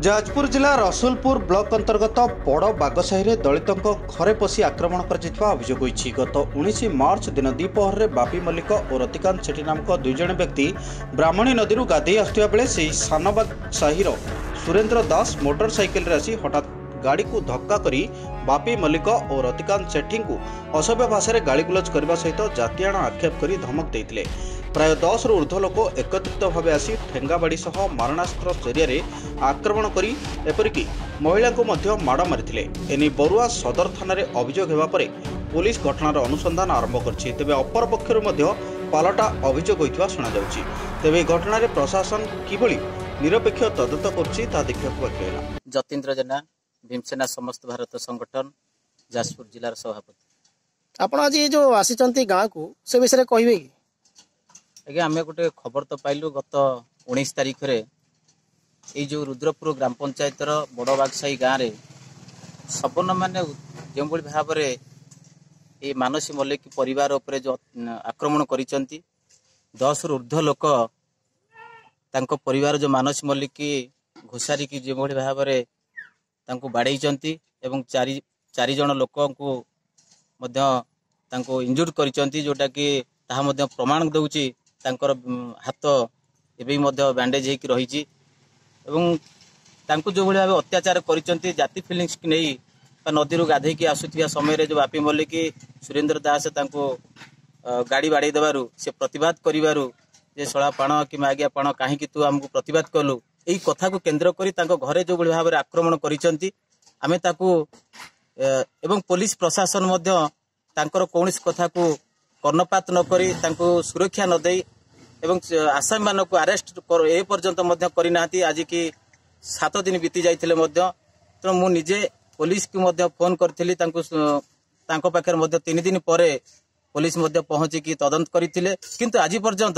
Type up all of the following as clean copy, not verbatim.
जाजपुर जिला रसुलपुर ब्लॉक अंतर्गत बड़ बागसाही दलितों घरे पशि आक्रमण कर अभियोग होती। गत 19 मार्च दिन द्विपहर में बापी मल्लिक और रतिकांत सेठी नामक दुई जण व्यक्ति ब्राह्मणी नदी गाधे आसुवा बेले से सानबाग साहिर सुरेन्द्र दास मोटरसाइकेल आसी हठात गाड़ी को धक्का करी बापी मल्लिक और रतिकांत सेठी को असभ्य भाषा गाड़ीगुलज करने सहित जातियाण आक्षेप कर धमक देते। प्राय 10 रु ऊर्ध्व लोक एकत्रित भाव आसी ठेंगाबाड़ी सह मारणास्त्र जरिया आक्रमण कर एपरिक महिला को माड़ मारी। एने बरुआ सदर थाना अभियोग होगा पर पुलिस घटनार अनुसंधान आरंभ कर तेज अपर पक्षर पालटा अभियोग होता शुणाଯାଉଛି। तेज घटन प्रशासन किभली निरपेक्ष तदंत कर देखा बाकी है। जतीन्द्र जेना भीमसेना समस्त भारत संगठन जाजपुर जिलार सभापति। आप आज जो आसी गाँव को से विषय कहे कि आज्ञा आम गोटे खबर तो पाइलु गत 19 तारिख रे ये जो रुद्रपुर ग्राम पंचायत बड़बागसाही गाँव में सबन मैंने जो भाव में मानसी मल्लिक परिवार उपरे जो आक्रमण कर 10 रु ऊर्ध्व लोक परिवार जो मानसी मल्लिक घोषारी की जो भाव में बाड़े चारि जन लोक इंजुर्ड कर जोटा कि प्रमाण दौची हाथ एवं बैंडेज होकर रही जो भाव अत्याचार कर जाति फिलिंग्स की नहीं नदी गाधे की आसुवा समय जो बापी मल्लिक सुरेन्द्र दास गाड़ी बाड़े देवारु से प्रतिवाद करिवारु जे शला पाण कि आज्ञा पाण कहीं तू आमको प्रतिवाद कलु यही कथा को केन्द्र कर घरे जो भाव में आक्रमण करें एवं पुलिस प्रशासन कौन कथा को कर्णपात नक सुरक्षा नदे एवं आसामी मान को आरेस्ट ए पर्यंत करना आज की 7 दिन बीती जाते तेणु मुझे पुलिस को फोन करी पाखे 3 दिन पर पुलिस पहुंचिकी तदंत करते किंतु आज पर्यंत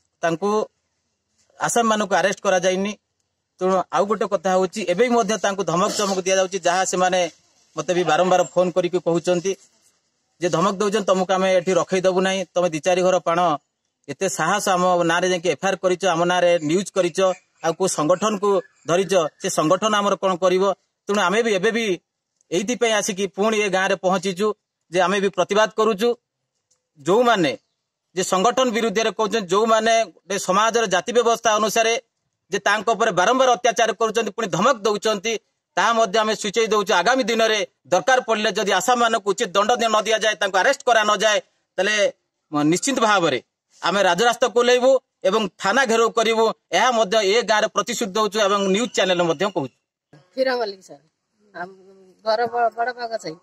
आसामी मान को आरेस्ट करा जाइनी। तेणु आउ गोटे कथा हूँ धमक चमक दि जाऊँगी जहाँ से मत भी बारंबार फोन करके कहते जे धमक दौन तुमको आम ये रखईदेबू ना तुम 2-4 घर पाण एत साहस आम ना एफआईआर कर आम ना न्यूज कर संगठन को धरीच से संगठन आमर कौन कर तेणु आम भी एबे भी यही आसिकी पुणी ये गाँव में पहुंचीचु जे आम भी प्रतिवाद करुचु जो माने जे संगठन विरुद्ध में कहते जो माने समाज जाति व्यवस्था अनुसार जे बारंबार अत्याचार कर धमक दौरान आम सूचई दौचु आगामी दिन में दरकार पड़े जदि आसामी मान उचित दंड न दि जाए अरेस्ट करा न जाए तेल निश्चित भाव में आम राजरास्ता कोलेबू एवं थाना घेराव करूँ यह गाँव प्रतिश्रुति दौचु न्यूज चैनल कहूँ। हीरा मल्लिक सर घर बड़ बागसाही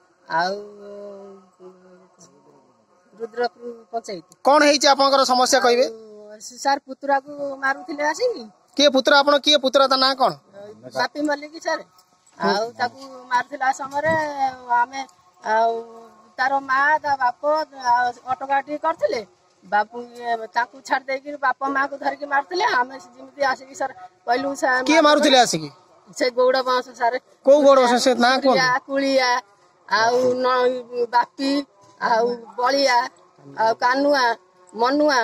रुद्रपुर पंचायत कौन है समस्या कहे सर पुतरा को मारुले आसिक किए पुत्र आप किए पुत्र ता ना कौन बापी मल्लिक सर मारुला समय आम तार माँ ता बाप ऑटो गाड़ी करते बापू छाड़ दे बापा माँ को धरिकी मारते आम जमी आसिक सर कहलु किए मारुले आसिक से गौड़ बांस सर को गौड़ बांस से ना कौन कुलिया बापी बलिया कानुआ मनुआ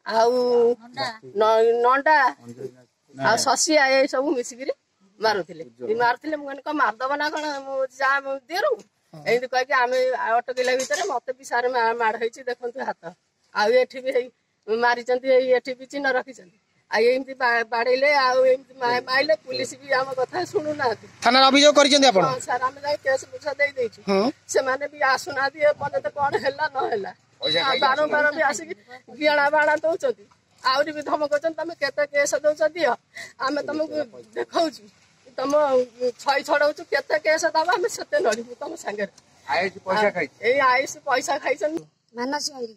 नंडा शशिया ये सब मिसिक मारुले मुझे मारदब ना कौन देरु ये कह आम अटकला भितर मत भी सारे माड़ होती देखु हाथ आठी भी मारी भी चिन्ह रखी आमती बाड़े माइले पुलिस भी आम कथा शुणुना थाना अभियोग कर सर आम केस बुझा देदेचु से भी आसुना मत तो कौन है ना बारंबार भी आसिक गिणा बाणा दौरान आहरी भी धमक तुम केते केस दौच दिह आम तुमको देखा तुम छई छड़ाऊ केते केस दबा आम से लड़ू तुम सागर आयुष पैसा खाई मानसी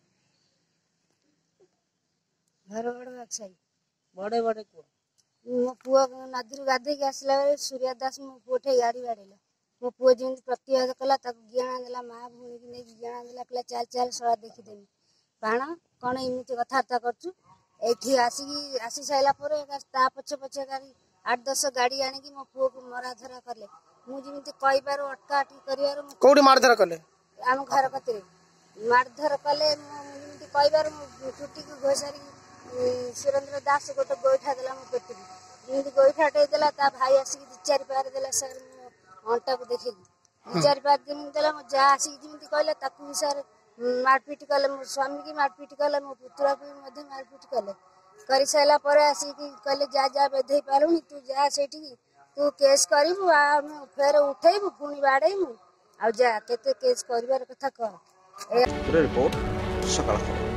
घर बड़ बागसाही बड़े बड़े मो पुआ नदी गाधे आसला सूर्य दास मो पुटे गाड़ी बाड़ेला मो पुआ जमी प्रतिवाद कला ज्ञान देला माँ भूमि की नहीं ज्ञान देला कहला चल चल सड़ा देखीदेवी बाण कौन एमती कथबार्ता कर आसी सारा पछे पछे गाड़ी 8-10 गाड़ी आनिकी मो पुआ को मराधरा कले मुझे कहीबार अटका अटकी कर मारधर कले आम घर कत मारधर कले कहीबार चुटी को घोषारी सुरेन्द्र दास गोटे गोईठा देला मो पेटी एमती गोईठाटे देला ता भाई आसिक 2-4 पार देला सर मो अंटा को देखि 2-4 पार दिन देला मो जा आसिक जेमती कहले ताकू भी सर मारपीट कले मो स्वामी की मारपीट कले मो पुत्रा को भी मारपीट कले करि साइला परे आसिक कहले जा जा बेधई पारुनी तू जा सेठी तू केस करिबु आ फेर उठेबु पुनी बाडेबु आ जा केते केस करिवार कथा कर। रिपोर्ट सकाळ खबर।